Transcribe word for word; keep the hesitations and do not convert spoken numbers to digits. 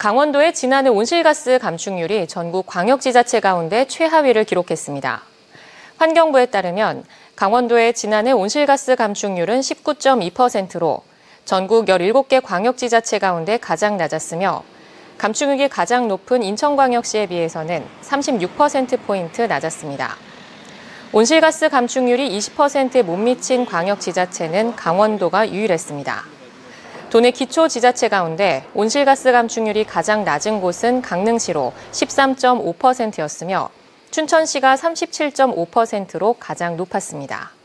강원도의 지난해 온실가스 감축률이 전국 광역지자체 가운데 최하위를 기록했습니다. 환경부에 따르면 강원도의 지난해 온실가스 감축률은 십구 점 이 퍼센트로 전국 열일곱 개 광역지자체 가운데 가장 낮았으며 감축률이 가장 높은 인천광역시에 비해서는 삼십육 퍼센트포인트 낮았습니다. 온실가스 감축률이 이십 퍼센트에 못 미친 광역지자체는 강원도가 유일했습니다. 도내 기초지자체 가운데 온실가스 감축률이 가장 낮은 곳은 강릉시로 십삼 점 오 퍼센트였으며 춘천시가 삼십칠 점 오 퍼센트로 가장 높았습니다.